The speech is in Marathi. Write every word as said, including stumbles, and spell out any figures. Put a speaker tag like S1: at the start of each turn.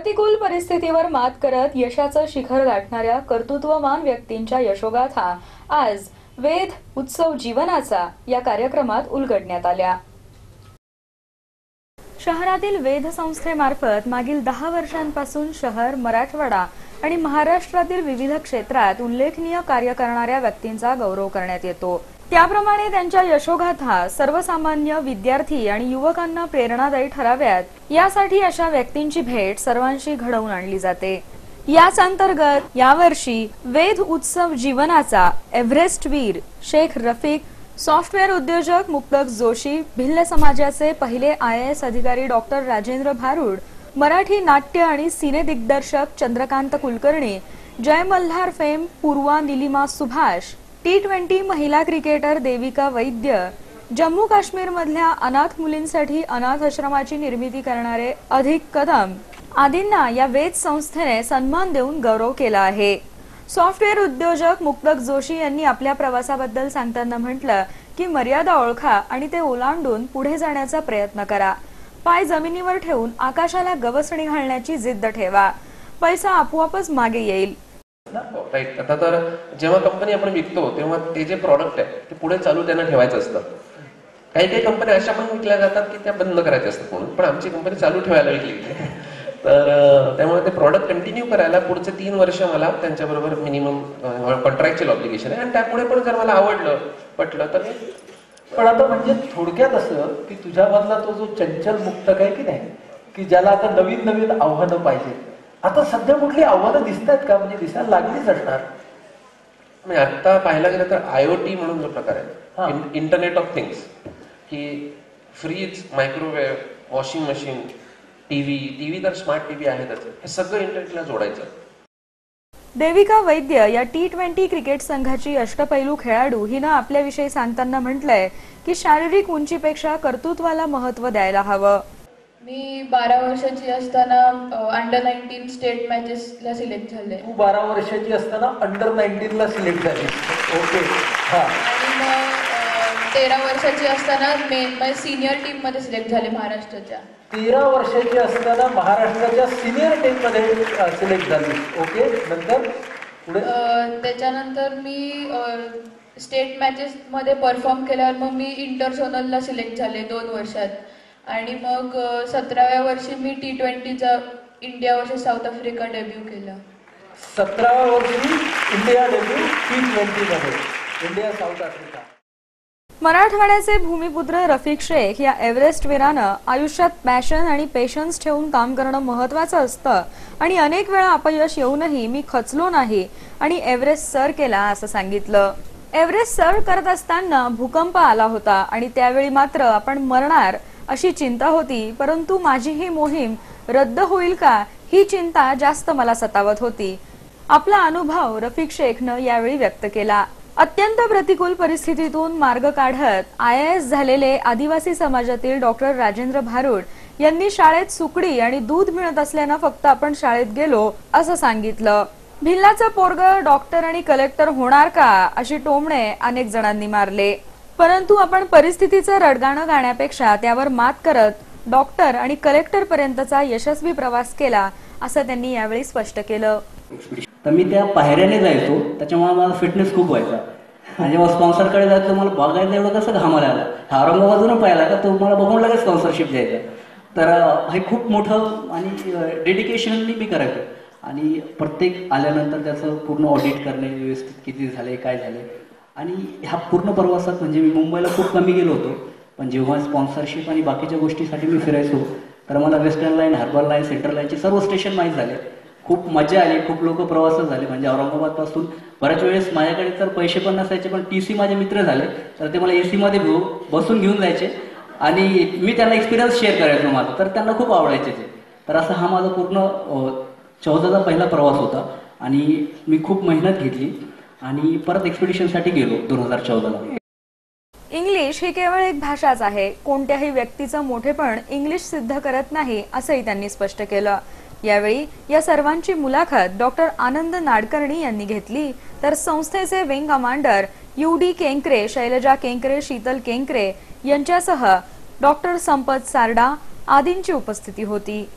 S1: प्रतिकूल परिस्थितीवर मात करत यशाचं शिखर गाठणाऱ्या कर्तृत्ववान व्यक्तींच्या यशोगाथा आज वेध उत्सव जीवनाचा या कार्यक्रमात उलगडण्यात आल्या। शहरातील वेध संस्थेमार्फत मागील दहा वर्षांपासून शहर, मराठवाडा आणि महाराष्ट्रातील विविध क्षेत्रात उल्लेखनीय कार्य करणाऱ्या व्यक्तींचा गौरव करण्यात येतो। त्याप्रमाणे त्यांच्या यशोगाथा सर्वसामान्य विद्यार्थी आणि युवकांना प्रेरणादायी ठराव्यात यासाठी अशा व्यक्तींची भेट सर्वांशी घडवून आणली जाते। याच अंतर्गत यावर्षी वेध उत्सव जीवनाचा एव्हरेस्ट वीर शेख रफीक, सॉफ्टवेअर उद्योजक मुक्तक जोशी, भिल्ल समाजाचे पहिले आय ए एस अधिकारी डॉक्टर राजेंद्र भारुड, मराठी नाट्य आणि सिने दिग्दर्शक Chandrakant Kulkarni, Jai Malhar fame Purva Nilima Subhash, T twenty महिला क्रिकेटर देविका वैद्य, जम्मू काश्मीर मधल्या अनाथ मुलींसाठी अनाथ आश्रमाची निर्मिती करणारे अधिक कदम आदींना या वेध संस्थेने सन्मान देऊन गौरव केला आहे। सॉफ्टवेअर उद्योजक मुक्तक जोशी यांनी आपल्या प्रवासाबद्दल सांगताना म्हटलं की मर्यादा ओळखा आणि ते ओलांडून पुढे जाण्याचा प्रयत्न करा। पाय जमिनीवर ठेवून आकाशाला गवसणी घालण्याची जिद्द ठेवा, पैसा आपोआपच मागे येईल।
S2: राईट। आता तर जेव्हा कंपनी आपण विकतो तेव्हा ते जे प्रॉडक्ट आहे ते पुढे चालू त्यांना ठेवायचं असतं। काही काही कंपन्या अशा पण विकल्या जातात की त्या बंद करायच्या असतात म्हणून, पण आमची कंपनी चालू ठेवायला विकली। तर त्यामुळे ते प्रॉडक्ट कंटिन्यू करायला पुढचे तीन वर्ष मला त्यांच्याबरोबर मिनिमम कॉन्ट्रॅक्च्युअल ऑब्लिगेशन आहे आणि त्यापुढे पण जर मला आवडलं पटलं तर मी।
S3: पण आता म्हणजे थोडक्यात असं की तुझ्यामधला तो जो चंचल मुक्तक आहे की नाही, की ज्याला आता नवीन नवीन आव्हानं पाहिजे, आता सध्या कुठली आव्हानं दिसत आहेत का? म्हणजे दिसायला लागलीच असणार।
S2: म्हणजे आता पाहायला गेलं तर आयओटी म्हणून जो प्रकार आहे, इंटरनेट ऑफ थिंग्स, की fridge, microwave, washing machine, TV TV तर स्मार्ट टीव्ही आहेतच, हे सगळं इंटरनेटला जोडायचं।
S1: देविका वैद्य या टी ट्वेंटी क्रिकेट संघाची अष्टपैलू खेळाडू हिनं आपल्याविषयी सांगताना म्हटलंय की शारीरिक उंचीपेक्षा कर्तृत्वाला महत्त्व द्यायला हवं।
S4: मी बारा वर्षाची असताना अंडर नाईन्टीन स्टेट मॅचेसला सिलेक्ट झाले।
S3: तू बारा वर्षाची असताना अंडर नाईन्टीन ला सिलेक्ट झाली? ओके। हा।
S4: आणि मग तेरा वर्षाची असताना मेन सिनियर टीम मध्ये सिलेक्ट झाले महाराष्ट्राच्या।
S3: तेरा वर्षाची असताना महाराष्ट्राच्या सिनियर टीम मध्ये सिलेक्ट झाली। ओके। नंतर पुढे
S4: त्याच्यानंतर मी स्टेट मॅचेस मध्ये परफॉर्म केल्यावर मग मी इंटरझोनलला सिलेक्ट झाले दोन वर्षात आणि मग सतराव्या वर्षी मी टी ट्वेंटीचा India versus South Africa debut केला।
S3: सतराव्या वर्षी इंडिया डेब्यू टी ट्वेंटी मध्ये, इंडिया साऊथ आफ्रिका।
S1: मराठवाड्याचे भूमिपुत्र रफीक शेख या एव्हरेस्ट वीरानं आयुष्यात पॅशन आणि पेशन्स ठेवून काम करणं महत्वाचं असतं आणि अनेक वेळा अपयश येऊनही मी खचलो नाही आणि एव्हरेस्ट सर केला असं सांगितलं। एव्हरेस्ट सर करत असताना भूकंप आला होता आणि त्यावेळी मात्र आपण मरणार अशी चिंता होती, परंतु माझी ही मोहीम रद्द होईल का ही चिंता जास्त मला सतावत होती। आपला अनुभव रफीक शेखनं यावेळी व्यक्त केला। अत्यंत प्रतिकूल परिस्थितीतून मार्ग काढत आय ए एस झालेले आदिवासी समाजातील डॉक्टर राजेंद्र भारुड यांनी शाळेत सुकडी आणि दूध मिळत असल्यानं फक्त आपण शाळेत गेलो असं सांगितलं। भिल्लाचं पोरग डॉक्टर आणि कलेक्टर होणार का अशी टोमणे अनेक जणांनी मारले, परंतु आपण परिस्थितीचं रडगाणं गाण्यापेक्षा त्यावर मात करत डॉक्टर आणि कलेक्टर पर्यंतचा यशस्वी प्रवास केला असं त्यांनी यावेळी स्पष्ट केलं।
S5: तर मी त्या पायऱ्याने जायचो, त्याच्यामुळे मला फिटनेस खूप व्हायचा आणि जेव्हा स्पॉन्सरकडे जायचं मला बघायला एवढं कसं घामाला आला, हा औरंगाबादून पाहिला का तो मला बघून लगेच स्पॉन्सरशिप द्यायचा। तर हे खूप मोठं आणि डेडिकेशनली मी करायचो आणि प्रत्येक आल्यानंतर त्याचं पूर्ण ऑडिट करणे, व्यवस्थित किती झाले काय झाले। आणि ह्या पूर्ण प्रवासात म्हणजे मी मुंबईला खूप कमी गेलो होतो, पण जेव्हा स्पॉन्सरशिप आणि बाकीच्या गोष्टीसाठी मी फिरायचो तर मला western line, harbour line, central लाईनचे सर्व स्टेशन माहीत झाले। खूप मजा आली, खूप लोक प्रवासात झाले। म्हणजे औरंगाबादपासून बऱ्याच वेळेस माझ्याकडे तर पैसे पण नसायचे, पण टी सी माझे मित्र झाले तर ते मला ए सीमध्ये घेऊ बसून घेऊन जायचे आणि मी त्यांना एक्सपिरियन्स शेअर करायचो माझा, तर त्यांना खूप आवडायचे ते। तर असा हा माझा पूर्ण चौदाचा पहिला प्रवास होता आणि मी खूप मेहनत घेतली आणि परत एक्सपिडिशनसाठी गेलो दोन हजार चौदाला।
S1: इंग्लिश ही केवळ एक भाषाच आहे, कोणत्याही व्यक्तीचं मोठेपण इंग्लिश सिद्ध करत नाही असंही त्यांनी स्पष्ट केलं। यावेळी या सर्वांची मुलाखत डॉक्टर आनंद नाडकर्णी यांनी घेतली, तर संस्थेचे wing commander U D Kenkare, Shailaja Kenkare, Sheetal Kenkare यांच्यासह डॉक्टर संपत सारडा आदींची उपस्थिती होती।